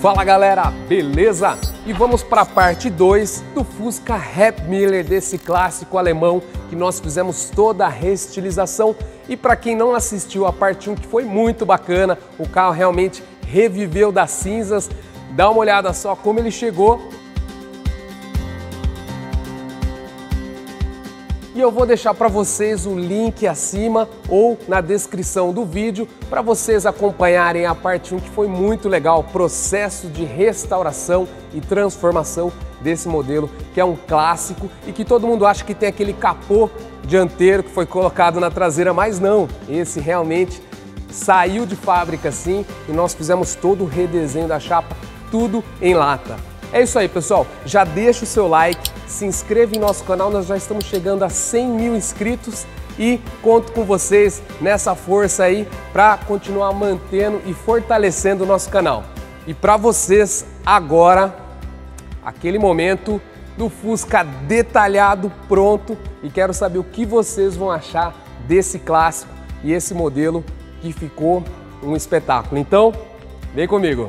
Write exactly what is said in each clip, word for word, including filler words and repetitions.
Fala galera, beleza? E vamos para a parte dois do Fusca Rap Miller, desse clássico alemão que nós fizemos toda a reestilização. E para quem não assistiu a parte um, que foi muito bacana, o carro realmente reviveu das cinzas. Dá uma olhada só como ele chegou. E eu vou deixar para vocês o link acima ou na descrição do vídeo para vocês acompanharem a parte um, que foi muito legal, o processo de restauração e transformação desse modelo, que é um clássico e que todo mundo acha que tem aquele capô dianteiro que foi colocado na traseira, mas não, esse realmente saiu de fábrica assim e nós fizemos todo o redesenho da chapa, tudo em lata. É isso aí, pessoal. Já deixa o seu like, se inscreva em nosso canal, nós já estamos chegando a cem mil inscritos e conto com vocês nessa força aí para continuar mantendo e fortalecendo o nosso canal. E para vocês agora, aquele momento do Fusca detalhado, pronto, e quero saber o que vocês vão achar desse clássico e esse modelo que ficou um espetáculo. Então, vem comigo!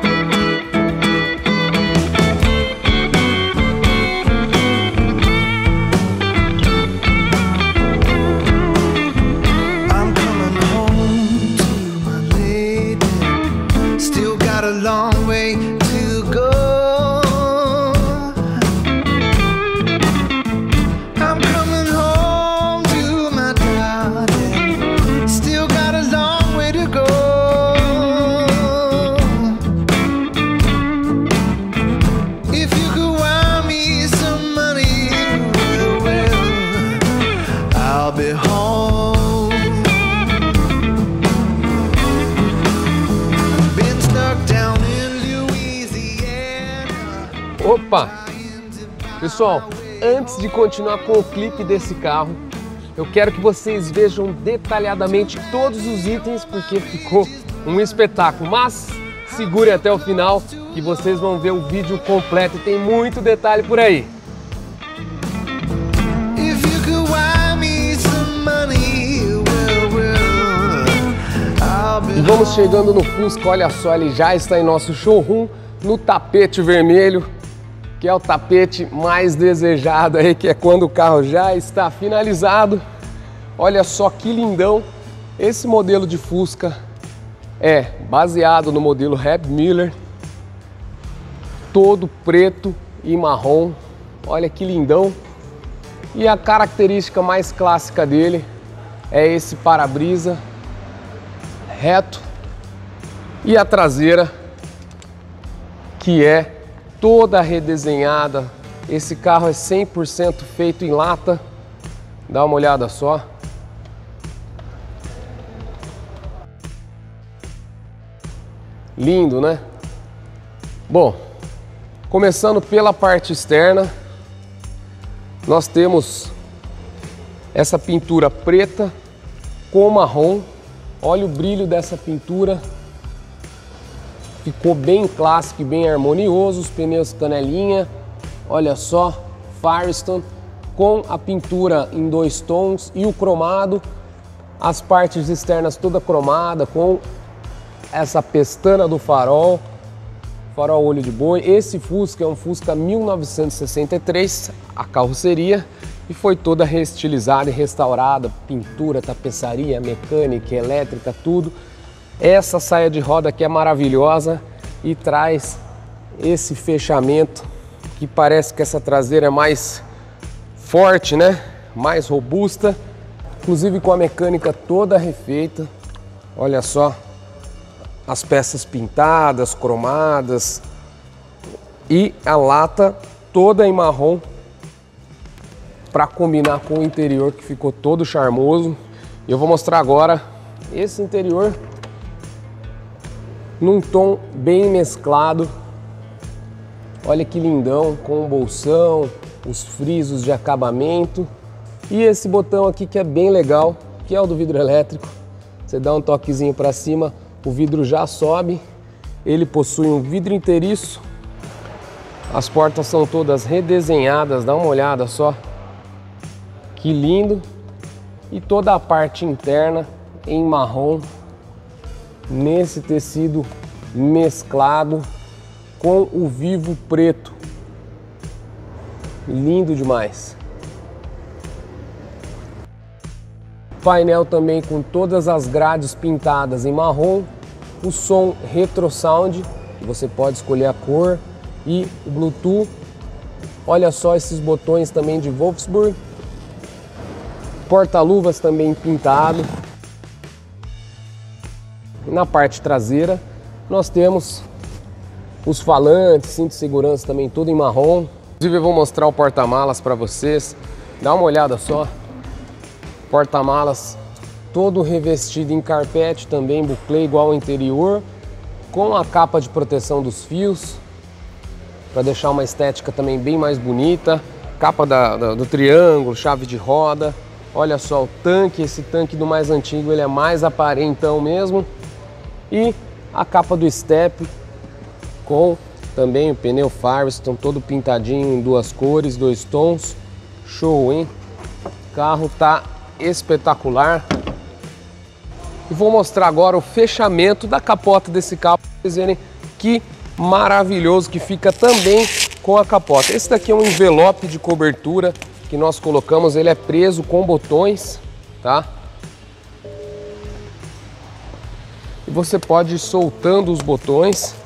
Opa! Pessoal, antes de continuar com o clipe desse carro, eu quero que vocês vejam detalhadamente todos os itens, porque ficou um espetáculo. Mas segure até o final que vocês vão ver o vídeo completo, tem muito detalhe por aí. E vamos chegando no Fusca, olha só, ele já está em nosso showroom, no tapete vermelho, que é o tapete mais desejado aí, que é quando o carro já está finalizado. Olha só que lindão. Esse modelo de Fusca é baseado no modelo Rap Miller, todo preto e marrom. Olha que lindão. E a característica mais clássica dele é esse para-brisa reto e a traseira, que é toda redesenhada. Esse carro é cem por cento feito em lata. Dá uma olhada só. Lindo, né? Bom, começando pela parte externa, nós temos essa pintura preta com marrom. Olha o brilho dessa pintura. Ficou bem clássico e bem harmonioso, os pneus canelinha, olha só, Firestone, com a pintura em dois tons e o cromado, as partes externas toda cromada, com essa pestana do farol, farol olho de boi. Esse Fusca é um Fusca mil novecentos e sessenta e três, a carroceria, e foi toda reestilizada e restaurada, pintura, tapeçaria, mecânica, elétrica, tudo. Essa saia de roda aqui é maravilhosa e traz esse fechamento que parece que essa traseira é mais forte, né? Mais robusta, inclusive com a mecânica toda refeita. Olha só, as peças pintadas, cromadas e a lata toda em marrom para combinar com o interior, que ficou todo charmoso. Eu vou mostrar agora esse interior num tom bem mesclado. Olha que lindão, com o bolsão, os frisos de acabamento e esse botão aqui que é bem legal, que é o do vidro elétrico. Você dá um toquezinho para cima, o vidro já sobe. Ele possui um vidro inteiriço, as portas são todas redesenhadas, dá uma olhada só que lindo. E toda a parte interna em marrom, nesse tecido mesclado, com o vivo preto. Lindo demais. Painel também com todas as grades pintadas em marrom. O som Retro Sound, que você pode escolher a cor, e o Bluetooth. Olha só esses botões também de Wolfsburg. Porta-luvas também pintado. Na parte traseira nós temos os falantes, cinto de segurança também tudo em marrom. Inclusive eu vou mostrar o porta-malas para vocês. Dá uma olhada só. Porta-malas todo revestido em carpete também, buclé igual ao interior, com a capa de proteção dos fios, para deixar uma estética também bem mais bonita. Capa da, da, do triângulo, chave de roda. Olha só o tanque, esse tanque do mais antigo ele é mais aparentão mesmo. E a capa do step com também o pneu Firestone todo pintadinho em duas cores, dois tons. Show, hein? O carro tá espetacular. E vou mostrar agora o fechamento da capota desse carro para vocês verem que maravilhoso que fica também com a capota. Esse daqui é um envelope de cobertura que nós colocamos, ele é preso com botões, tá? E você pode ir soltando os botões.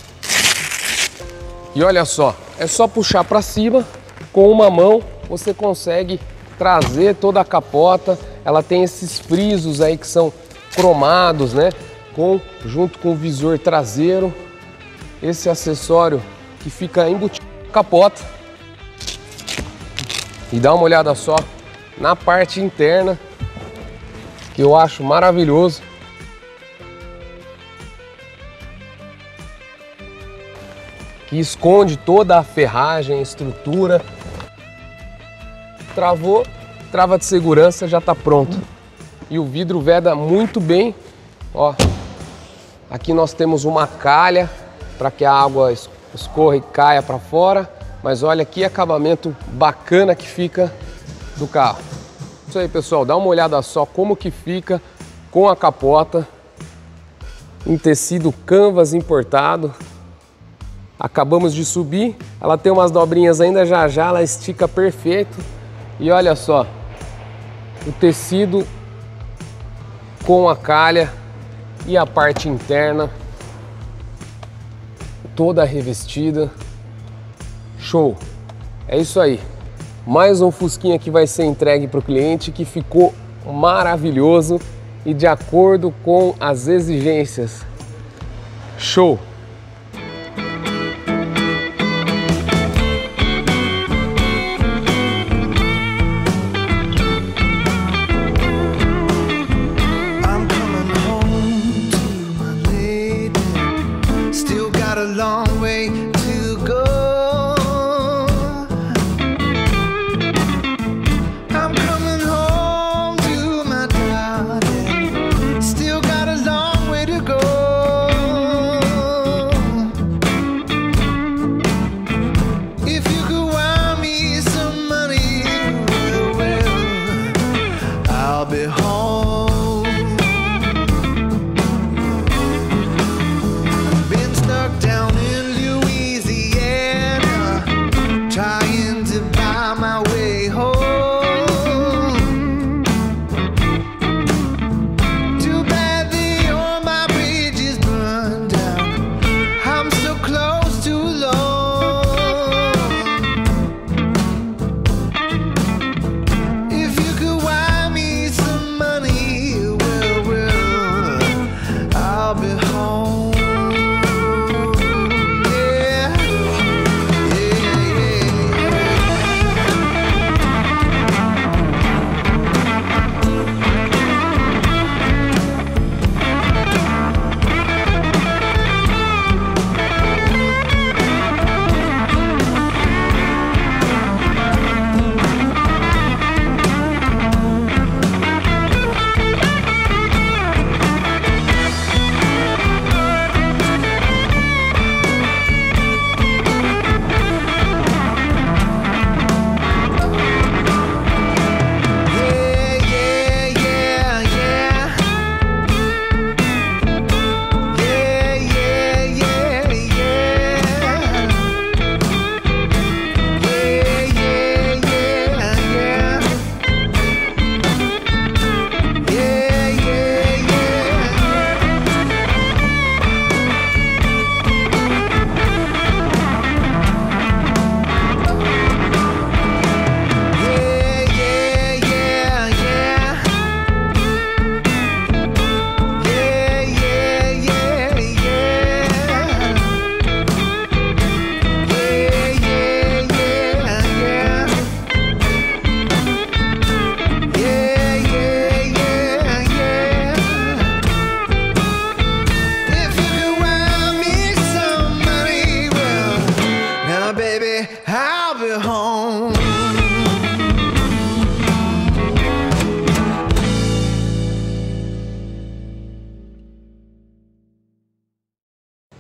E olha só, é só puxar para cima, com uma mão você consegue trazer toda a capota. Ela tem esses frisos aí que são cromados, né? Com, junto com o visor traseiro. Esse acessório que fica embutido na capota. E dá uma olhada só na parte interna, que eu acho maravilhoso. Que esconde toda a ferragem, a estrutura. Travou, trava de segurança já está pronto. E o vidro veda muito bem. Ó, aqui nós temos uma calha para que a água escorra e caia para fora. Mas olha que acabamento bacana que fica do carro. Isso aí, pessoal, dá uma olhada só como que fica com a capota em tecido canvas importado. Acabamos de subir, ela tem umas dobrinhas ainda, já já ela estica perfeito. E olha só, o tecido com a calha e a parte interna toda revestida. Show! É isso aí. Mais um Fusquinha que vai ser entregue para o cliente, que ficou maravilhoso e de acordo com as exigências. Show!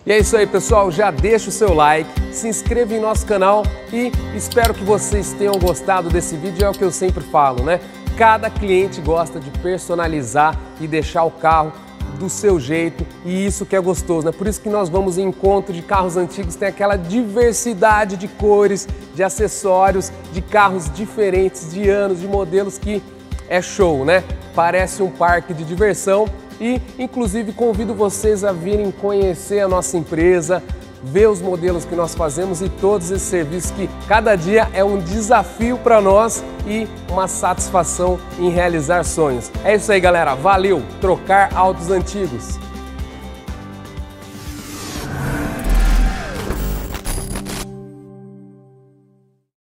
E é isso aí, pessoal, já deixa o seu like, se inscreva em nosso canal e espero que vocês tenham gostado desse vídeo. É o que eu sempre falo, né? Cada cliente gosta de personalizar e deixar o carro do seu jeito, e isso que é gostoso, né? Por isso que nós vamos em encontro de carros antigos, tem aquela diversidade de cores, de acessórios, de carros diferentes, de anos, de modelos, que é show, né? Parece um parque de diversão. E, inclusive, convido vocês a virem conhecer a nossa empresa, ver os modelos que nós fazemos e todos esses serviços que cada dia é um desafio para nós e uma satisfação em realizar sonhos. É isso aí, galera. Valeu! Trocar autos antigos.